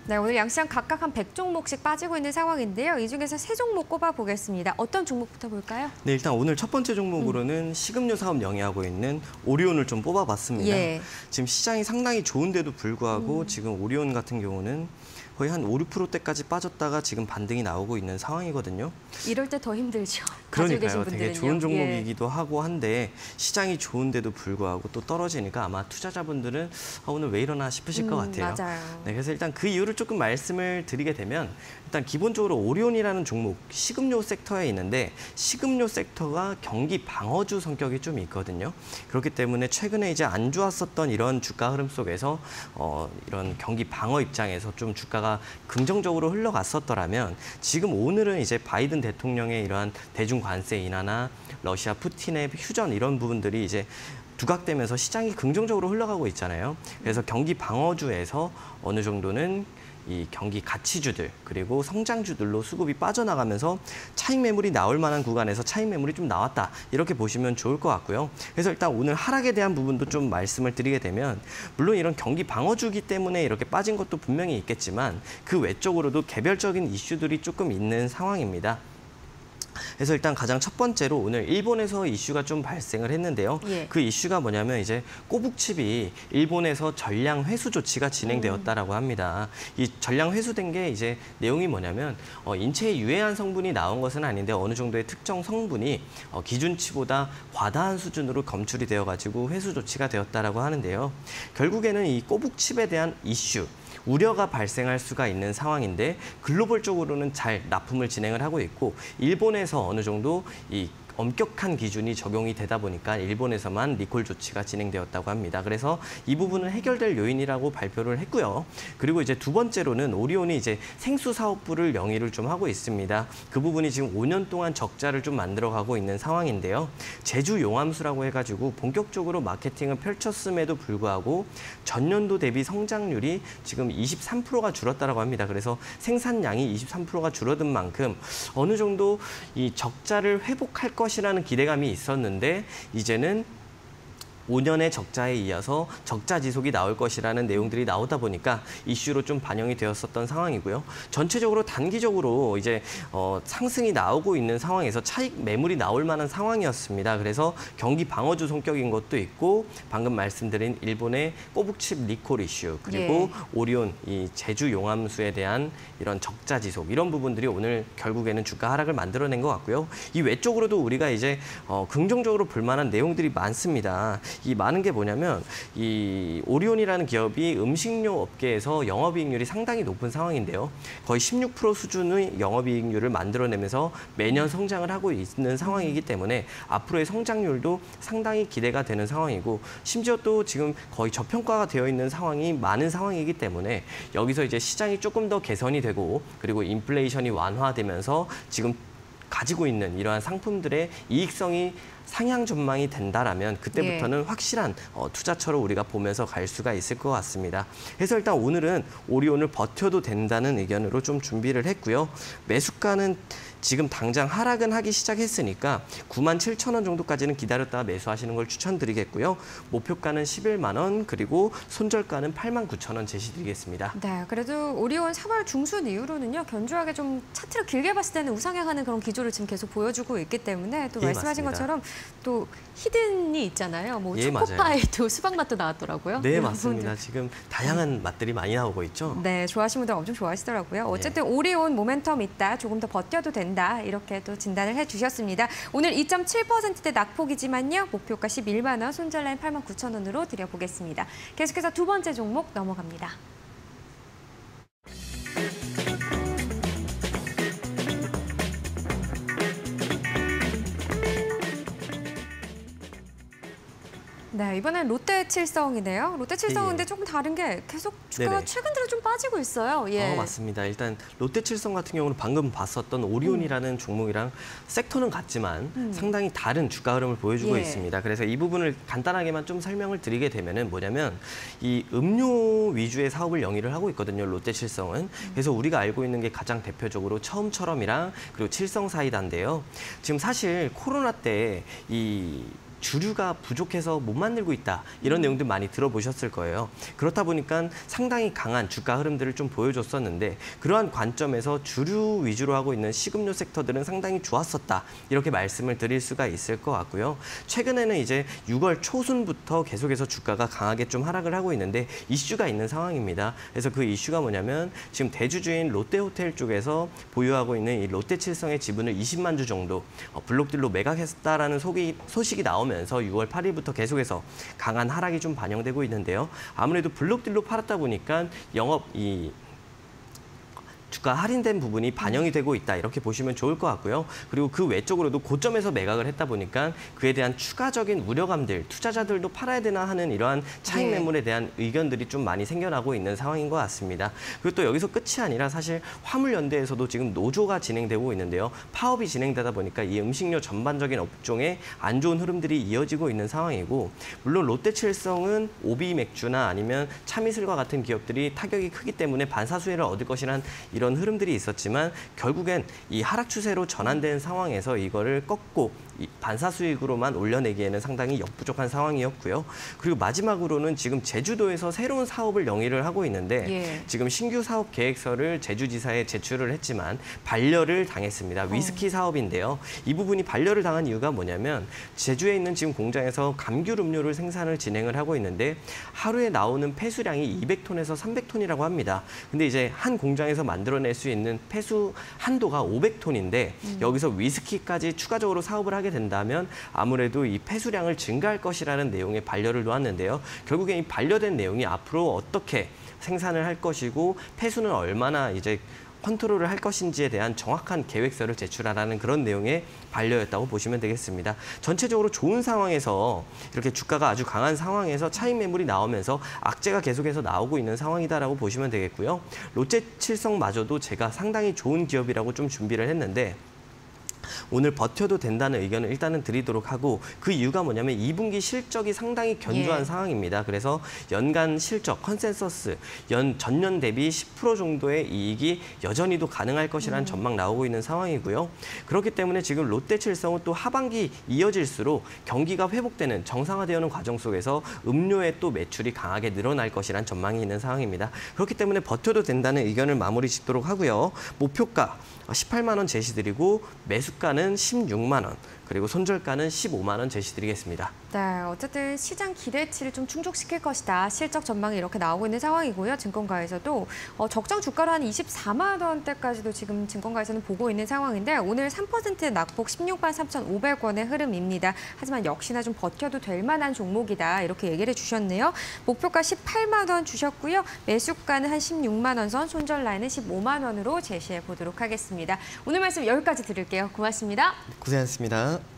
네, 오늘 양시장 각각 한 100종목씩 빠지고 있는 상황인데요. 이 중에서 3종목 꼽아보겠습니다. 어떤 종목부터 볼까요? 네, 일단 오늘 첫 번째 종목으로는 식음료 사업 영위하고 있는 오리온을 좀 뽑아봤습니다. 예. 지금 시장이 상당히 좋은데도 불구하고 지금 오리온 같은 경우는 거의 한 5, 6%대까지 빠졌다가 지금 반등이 나오고 있는 상황이거든요. 이럴 때 더 힘들죠. 가지고 계신 그러니까요. 되게 좋은 분들은요. 종목이기도 하고 한데 시장이 좋은데도 불구하고 또 떨어지니까 아마 투자자분들은 오늘 왜 이러나 싶으실 것 같아요. 맞아요. 네, 그래서 일단 그 이유를 조금 말씀을 드리게 되면 일단 기본적으로 오리온이라는 종목, 식음료 섹터에 있는데 식음료 섹터가 경기 방어주 성격이 좀 있거든요. 그렇기 때문에 최근에 이제 안 좋았었던 이런 주가 흐름 속에서 이런 경기 방어 입장에서 좀 주가가 긍정적으로 흘러갔었더라면 지금 오늘은 이제 바이든 대통령의 이러한 대중 관세 인하나 러시아 푸틴의 휴전 이런 부분들이 이제 두각되면서 시장이 긍정적으로 흘러가고 있잖아요. 그래서 경기 방어주에서 어느 정도는 이 경기 가치주들 그리고 성장주들로 수급이 빠져나가면서 차익 매물이 나올 만한 구간에서 차익 매물이 좀 나왔다. 이렇게 보시면 좋을 것 같고요. 그래서 일단 오늘 하락에 대한 부분도 좀 말씀을 드리게 되면 물론 이런 경기 방어주기 때문에 이렇게 빠진 것도 분명히 있겠지만 그 외적으로도 개별적인 이슈들이 조금 있는 상황입니다. 그래서 일단 가장 첫 번째로 오늘 일본에서 이슈가 좀 발생을 했는데요. 예. 그 이슈가 뭐냐면 이제 꼬북칩이 일본에서 전량 회수 조치가 진행되었다라고 합니다. 이 전량 회수된 게 이제 내용이 뭐냐면 인체에 유해한 성분이 나온 것은 아닌데 어느 정도의 특정 성분이 기준치보다 과다한 수준으로 검출이 되어가지고 회수 조치가 되었다라고 하는데요. 결국에는 이 꼬북칩에 대한 이슈, 우려가 발생할 수가 있는 상황인데 글로벌적으로는 잘 납품을 진행을 하고 있고 일본에서 어느 정도 이 엄격한 기준이 적용이 되다 보니까 일본에서만 리콜 조치가 진행되었다고 합니다. 그래서 이 부분은 해결될 요인이라고 발표를 했고요. 그리고 이제 두 번째로는 오리온이 이제 생수 사업부를 영위를 좀 하고 있습니다. 그 부분이 지금 5년 동안 적자를 좀 만들어가고 있는 상황인데요. 제주 용암수라고 해가지고 본격적으로 마케팅을 펼쳤음에도 불구하고 전년도 대비 성장률이 지금 23%가 줄었다고 합니다. 그래서 생산량이 23%가 줄어든 만큼 어느 정도 이 적자를 회복할 것이라는 기대감이 있었는데 이제는 5년의 적자에 이어서 적자 지속이 나올 것이라는 내용들이 나오다 보니까 이슈로 좀 반영이 되었었던 상황이고요. 전체적으로 단기적으로 이제 상승이 나오고 있는 상황에서 차익 매물이 나올 만한 상황이었습니다. 그래서 경기 방어주 성격인 것도 있고 방금 말씀드린 일본의 꼬북칩 리콜 이슈 그리고 오리온 이 제주 용암수에 대한 이런 적자 지속 이런 부분들이 오늘 결국에는 주가 하락을 만들어낸 것 같고요. 이 외적으로도 우리가 이제 긍정적으로 볼 만한 내용들이 많습니다. 이 많은 게 뭐냐면 이 오리온이라는 기업이 음식료 업계에서 영업이익률이 상당히 높은 상황인데요. 거의 16% 수준의 영업이익률을 만들어내면서 매년 성장을 하고 있는 상황이기 때문에 앞으로의 성장률도 상당히 기대가 되는 상황이고 심지어 또 지금 거의 저평가가 되어 있는 상황이 많은 상황이기 때문에 여기서 이제 시장이 조금 더 개선이 되고 그리고 인플레이션이 완화되면서 지금 가지고 있는 이러한 상품들의 이익성이 상향 전망이 된다라면 그때부터는 확실한 투자처로 우리가 보면서 갈 수가 있을 것 같습니다. 그래서 일단 오늘은 오리온을 버텨도 된다는 의견으로 좀 준비를 했고요. 매수가는 지금 당장 하락은 하기 시작했으니까 97,000원 정도까지는 기다렸다가 매수하시는 걸 추천드리겠고요. 목표가는 11만 원 그리고 손절가는 89,000원 제시드리겠습니다. 네, 그래도 오리온 3월 중순 이후로는요. 견조하게 좀 차트를 길게 봤을 때는 우상향하는 그런 기조를 지금 계속 보여주고 있기 때문에 또 말씀하신 맞습니다. 것처럼 또 히든이 있잖아요. 뭐 예, 초코파이도 수박맛도 나왔더라고요. 네, 맞습니다. 지금 다양한 맛들이 많이 나오고 있죠. 네, 좋아하시는 분들 엄청 좋아하시더라고요. 어쨌든 오리온 모멘텀 있다, 조금 더 버텨도 된다 이렇게 또 진단을 해주셨습니다. 오늘 2.7%대 낙폭이지만요. 목표가 11만 원, 손절라인 89,000원으로 드려보겠습니다. 계속해서 두 번째 종목 넘어갑니다. 네, 이번엔 롯데칠성이네요. 롯데칠성은 근데 조금 다른 게 계속 주가가 최근 들어 좀 빠지고 있어요. 맞습니다. 일단 롯데칠성 같은 경우는 방금 봤었던 오리온이라는 종목이랑 섹터는 같지만 상당히 다른 주가 흐름을 보여주고 있습니다. 그래서 이 부분을 간단하게만 좀 설명을 드리게 되면은 뭐냐면 이 음료 위주의 사업을 영위를 하고 있거든요. 롯데칠성은. 그래서 우리가 알고 있는 게 가장 대표적으로 처음처럼이랑 그리고 칠성사이다인데요. 지금 사실 코로나 때 이 주류가 부족해서 못 만들고 있다. 이런 내용들 많이 들어보셨을 거예요. 그렇다 보니까 상당히 강한 주가 흐름들을 좀 보여줬었는데 그러한 관점에서 주류 위주로 하고 있는 식음료 섹터들은 상당히 좋았었다. 이렇게 말씀을 드릴 수가 있을 것 같고요. 최근에는 이제 6월 초순부터 계속해서 주가가 강하게 좀 하락을 하고 있는데 이슈가 있는 상황입니다. 그래서 그 이슈가 뭐냐면 지금 대주주인 롯데호텔 쪽에서 보유하고 있는 이 롯데칠성의 지분을 20만 주 정도 블록딜로 매각했다라는 소식이 나오면서 6월 8일부터 계속해서 강한 하락이 좀 반영되고 있는데요. 아무래도 블록딜로 팔았다 보니까 주가 할인된 부분이 반영이 되고 있다 이렇게 보시면 좋을 것 같고요. 그리고 그 외적으로도 고점에서 매각을 했다 보니까 그에 대한 추가적인 우려감들, 투자자들도 팔아야 되나 하는 이러한 차익 매물에 대한 의견들이 좀 많이 생겨나고 있는 상황인 것 같습니다. 그리고 또 여기서 끝이 아니라 사실 화물연대에서도 지금 노조가 진행되고 있는데요. 파업이 진행되다 보니까 이 음식료 전반적인 업종에 안 좋은 흐름들이 이어지고 있는 상황이고 물론 롯데칠성은 오비 맥주나 아니면 참이슬과 같은 기업들이 타격이 크기 때문에 반사수혜를 얻을 것이란 이런 흐름들이 있었지만 결국엔 이 하락 추세로 전환된 상황에서 이거를 꺾고 반사수익으로만 올려내기에는 상당히 역부족한 상황이었고요. 그리고 마지막으로는 지금 제주도에서 새로운 사업을 영위를 하고 있는데 지금 신규 사업 계획서를 제주지사에 제출을 했지만 반려를 당했습니다. 위스키 사업인데요. 이 부분이 반려를 당한 이유가 뭐냐면 제주에 있는 지금 공장에서 감귤 음료를 생산을 진행을 하고 있는데 하루에 나오는 폐수량이 200톤에서 300톤이라고 합니다. 근데 이제 한 공장에서 만들어낼 수 있는 폐수 한도가 500톤인데 여기서 위스키까지 추가적으로 사업을 하게 된다면 아무래도 이 폐수량을 증가할 것이라는 내용의 반려를 놓았는데요. 결국에 이 반려된 내용이 앞으로 어떻게 생산을 할 것이고 폐수는 얼마나 이제 컨트롤을 할 것인지에 대한 정확한 계획서를 제출하라는 그런 내용의 반려였다고 보시면 되겠습니다. 전체적으로 좋은 상황에서 이렇게 주가가 아주 강한 상황에서 차익 매물이 나오면서 악재가 계속해서 나오고 있는 상황이다라고 보시면 되겠고요. 롯데칠성마저도 제가 상당히 좋은 기업이라고 좀 준비를 했는데 오늘 버텨도 된다는 의견을 일단은 드리도록 하고 그 이유가 뭐냐면 2분기 실적이 상당히 견조한 상황입니다. 그래서 연간 실적 컨센서스 전년 대비 10% 정도의 이익이 여전히도 가능할 것이라는 전망 나오고 있는 상황이고요. 그렇기 때문에 지금 롯데칠성은 또 하반기 이어질수록 경기가 회복되는 정상화되는 과정 속에서 음료의 또 매출이 강하게 늘어날 것이라는 전망이 있는 상황입니다. 그렇기 때문에 버텨도 된다는 의견을 마무리 짓도록 하고요. 목표가 18만 원 제시드리고 매수가는 16만 원, 그리고 손절가는 15만 원 제시드리겠습니다. 네, 어쨌든 시장 기대치를 좀 충족시킬 것이다. 실적 전망이 이렇게 나오고 있는 상황이고요. 증권가에서도 적정 주가로 한 24만 원대까지도 지금 증권가에서는 보고 있는 상황인데 오늘 3% 낙폭 16만 3,500원의 흐름입니다. 하지만 역시나 좀 버텨도 될 만한 종목이다. 이렇게 얘기를 해주셨네요. 목표가 18만 원 주셨고요. 매수가는 한 16만 원 선, 손절 라인은 15만 원으로 제시해 보도록 하겠습니다. 오늘 말씀 여기까지 드릴게요. 고맙습니다. 고생하셨습니다.